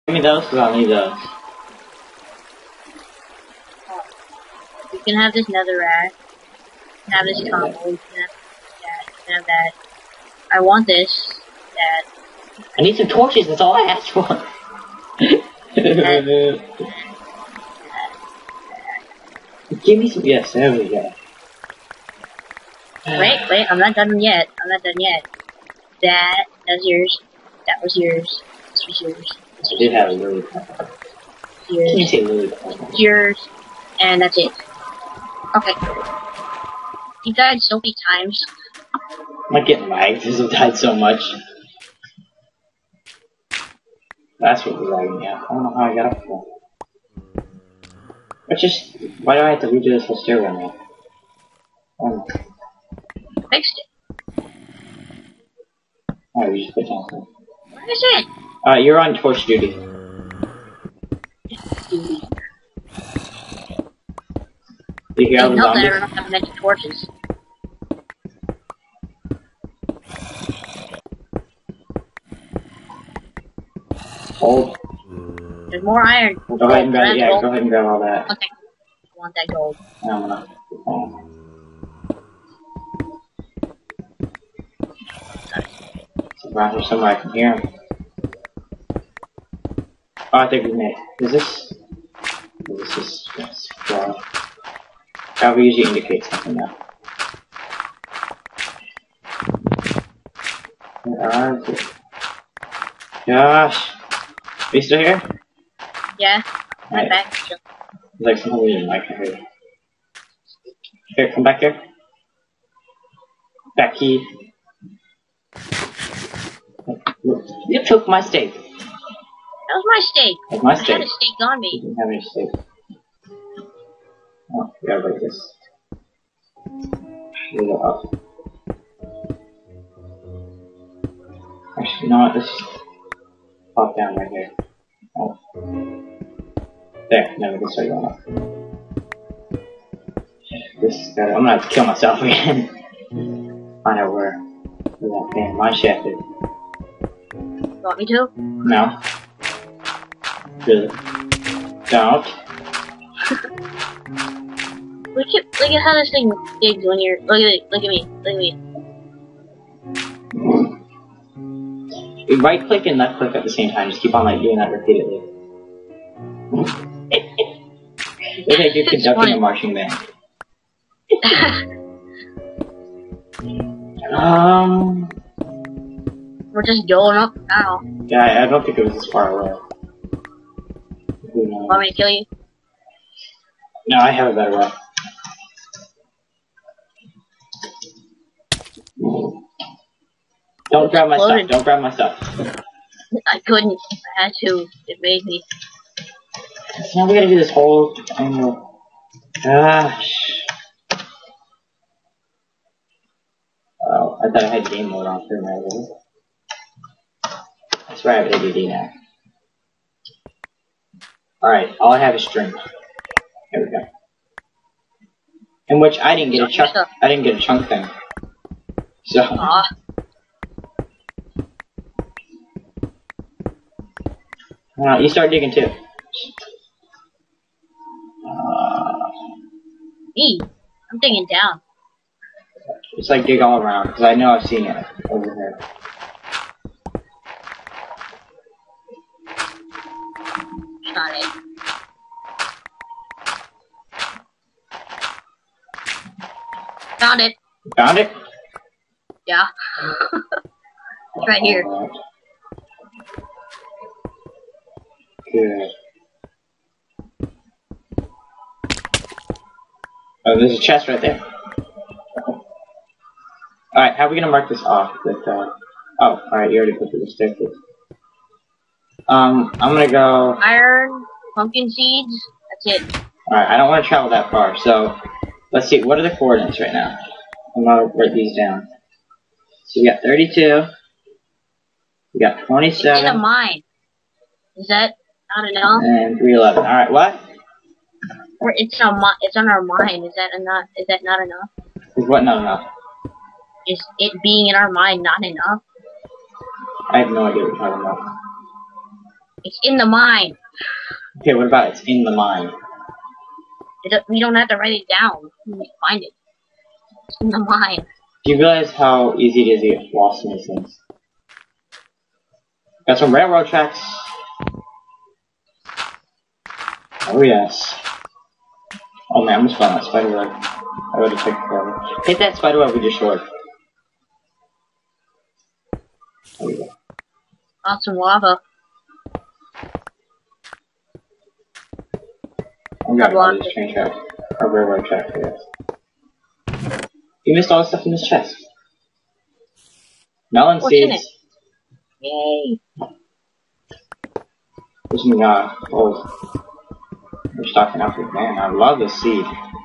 Give me those, because I'll need those. You can have this netherrack. You can have this combo. You can have that. You can have that. I want this. That. I need some torches, that's all I asked for. Give me some. Yes, there we go. Wait, I'm not done yet. That's yours. That was yours. This was yours. I did have a really cool. Yours. Can you say really cool? Yours. And that's it. Okay. You died so many times. I'm not getting lagged because I've died so much. That's what was lagging me out. I don't know how I got up there. But just, why do I have to redo this whole stairwell now? Oh. Fixed it. Alright, we just put down some. What is it? You're on torch duty. Do you hear all the No, I zombies? don't have many torches. Hold. There's more iron. Go ahead and grab, yeah, go ahead and grab all that. Okay. I want that gold. No, I'm not. Oh. So around here somewhere I can hear him. Oh, I think we made it. Is this? This is flawed. That will usually indicate something now. Where are they? Josh! Are you still here? Yeah. I'm Right. back. There's like something in your mic I heard. Here, come back here. Back key. You took my steak. That was my steak. That's my I steak. had a steak on me. You didn't have any steak. Oh, we gotta break this. Should go up. Actually, you know what? Let's pop down right here. Oh. There, now we can start going up. This is better. I'm gonna have to kill myself again. Find out where that damn mine shaft is. You want me to? No. Really. Don't. Look at how this thing digs when you're. Look at me. You right click and left click at the same time. Just keep on like doing that repeatedly. Look like you're conducting a marching band. We're just going up now. Yeah, I don't think it was this far away. Who knows? Want me to kill you? No, I have a better way. Don't grab my stuff. Don't grab my stuff. I couldn't. I had to. It made me. So now we gotta do this whole angle. Gosh. Oh, I thought I had game mode on for my little. I swear I have ADD now. Alright, all I have is string. Here we go. In which I didn't get a chunk. I didn't get a chunk thing. So. You start digging too. Me? I'm digging down. Just like dig all around, because I know I've seen it over here. Got it. Found it. You found it? Yeah. It's right here. Good. Oh, there's a chest right there. Alright, how are we gonna mark this off? With, oh, alright, you already put the staircase. I'm gonna go. Iron, pumpkin seeds, that's it. Alright, I don't want to travel that far, so let's see, what are the coordinates right now? I'm gonna write these down. So we got 32, we got 27. It's in a mine. Is that not enough? And 311. Alright, what? Or it's on our mine. Is that not enough? Is what not enough? Is it being in our mine not enough? I have no idea what you're talking about. It's in the mine. Okay, what about it's in the mine? We don't have to write it down. We can find it. It's in the mine. Do you realize how easy it is to get lost in these things? Got some railroad tracks. Oh yes. Oh man, I almost found that spider web. I would have taken forever. Hit that spider web with your sword. There we go. Got some lava. I'm grabbing all these train tracks. Or railroad tracks, I guess. You missed all the stuff in this chest. Melon What's in seeds. it? Yay! There's some, we're stocking up with, man, I love this seed.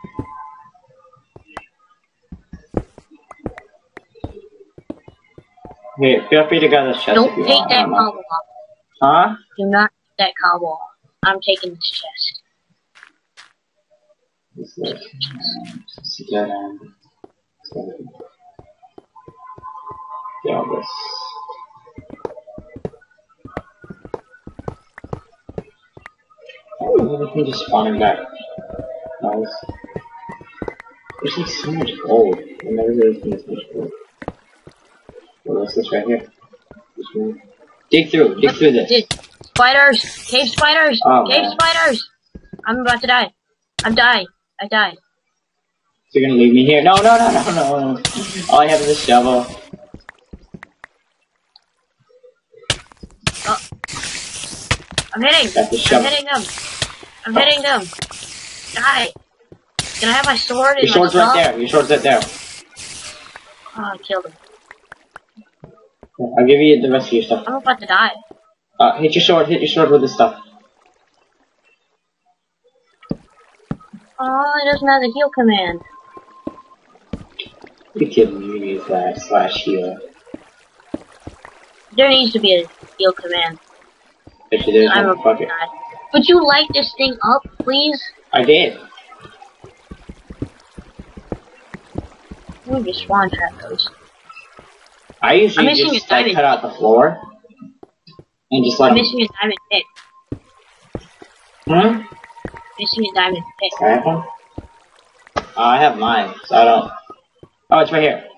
Hey, feel free to go to this chest Don't if you take want. that cobble off. Huh? Do not take that cobble off. I'm taking this chest. What's this? It's a dead end. So, yeah, all this. Oh, everything just spawning back. Nice. There's like so much gold. I never really seen this much gold. What's this right here? This one. Dig through this. Spiders! Cave spiders! Oh, Cave man. spiders! I'm about to die. I died. So you're gonna leave me here? No. All I have is a shovel. Oh. I'm hitting! Got the shovel. I'm hitting them! Die! Can I have my sword and Your sword's my right stuff? there. Your sword's right there. Oh, I killed him. I'll give you the rest of your stuff. I'm about to die. Hit your sword with this stuff. Oh, it doesn't have the heal command. You kidding me? You use that / heal. There needs to be a heal command. If it is, I'm then about fuck to it. die. Would you light this thing up, please? I did. Let me just spawn trap those. I I'm usually missing just a like diamond. cut out the floor and just let I'm them. missing a diamond pick. Missing a diamond pick. I have one? I have mine, so I don't. Oh, it's right here.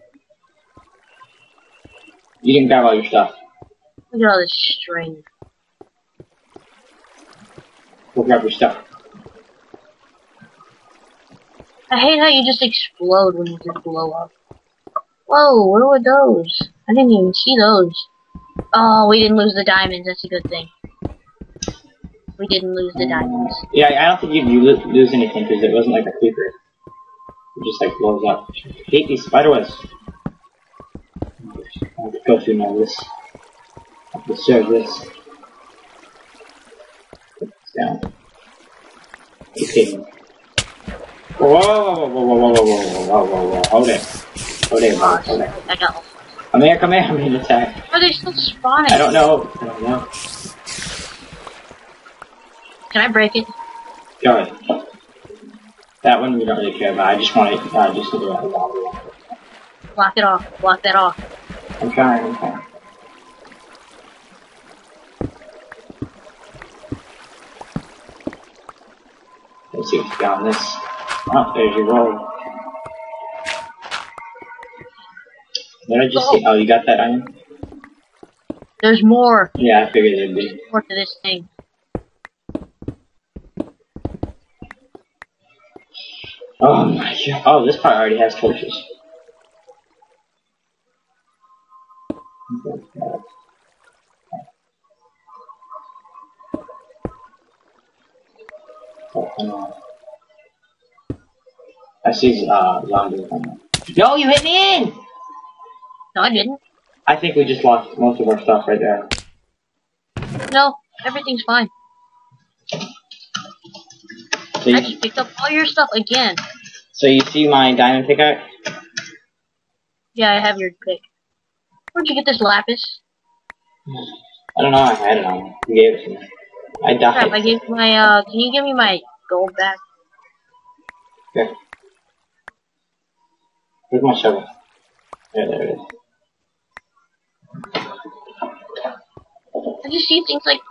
You didn't grab all your stuff. Look at all this string. Go grab your stuff. I hate how you just explode when you just blow up. Whoa, where were those? I didn't even see those. Oh, we didn't lose the diamonds. That's a good thing. We didn't lose the diamonds. Yeah, I don't think you lose anything because it wasn't like a creeper. It just like blows up. I hate these spider webs. I have to go through all this. I have to serve this. Put this down. Okay. Whoa! Hold it. Hold it. I got all. Come here. I'm in attack. Are they still spawning? I don't know. Can I break it? Go ahead. That one we don't really care about. I just want to just do that lava. Block it off. Block that off. I'm trying. Let's see what's down this. Oh, there's your roll. Did I just see? Oh, you got that iron? There's more. Yeah, I figured there'd be. More to this thing. Oh my god. Oh, this part already has torches. I see zombies coming. No, you hit me in! No, I didn't. I think we just lost most of our stuff right there. No, everything's fine. So I just picked up all your stuff again. So you see my diamond pickaxe? Yeah, I have your pick. Where'd you get this lapis? I don't know, I had it on me. You gave it to me. I died. Crap, I gave my, can you give me my gold back? Here. Where's my shovel? There it is. I just see things like